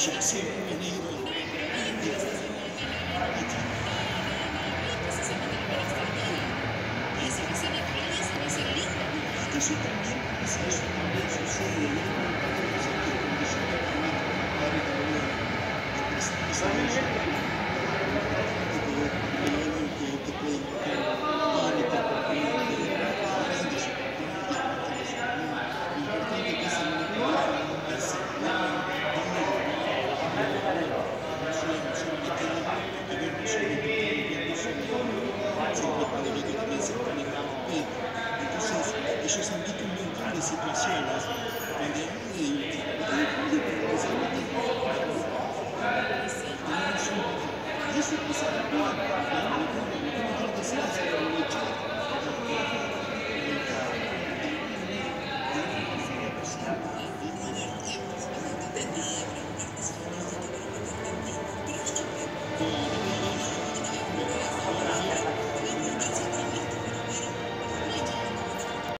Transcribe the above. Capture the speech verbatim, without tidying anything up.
ya se ha venido. Eso también pasa, eso también sucede. Entonces, ellos han visto un montón de situaciones donde y eso pasa también, lo que uno tiene que hacer es aprovechar la